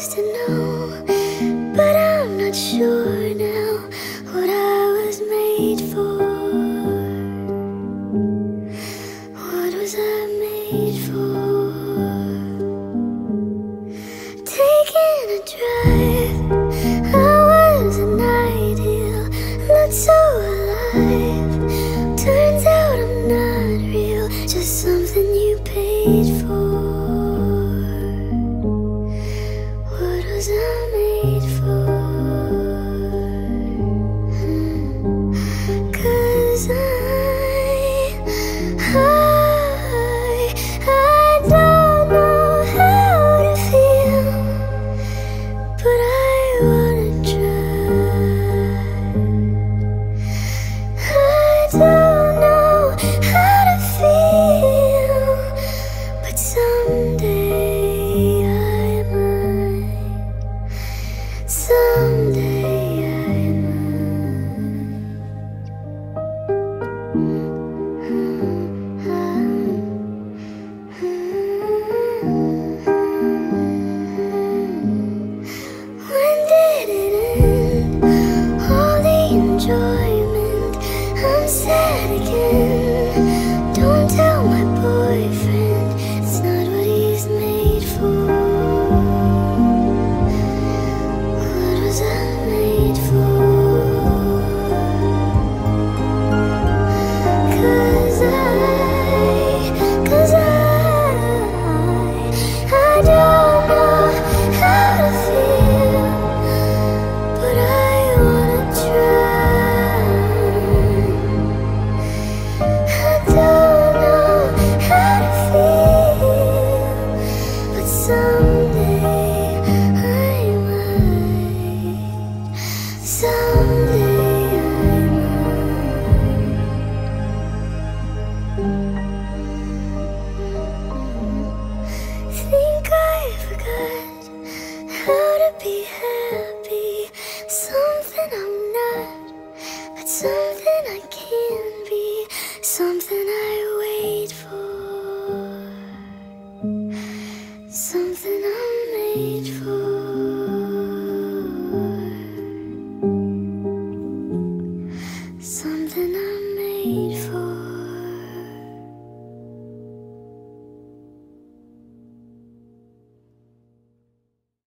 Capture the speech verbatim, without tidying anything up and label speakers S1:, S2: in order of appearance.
S1: used to know, but I'm not sure now what I was made for. What was I made for? Taking a drive, I was an ideal, looked so alive. Turns out I'm not real, just something you paid for. What was I made for? Hmm. 'Cause I, I, I don't know how to feel, but I wanna try. I don't know how to feel, but someday I might. Someday I might. When did it end? All the enjoyment, I'm sad again. Don't tell my boyfriend, it's not what he's made for. What was I made for? 'Cause I, 'cause I, I don't know how to feel, but I wanna try. I don't know how to feel, but someday I might. Someday I might. Think I forgot how to be happy. Something I'm not, but something I can be. Something I wait for. Something I'm made for.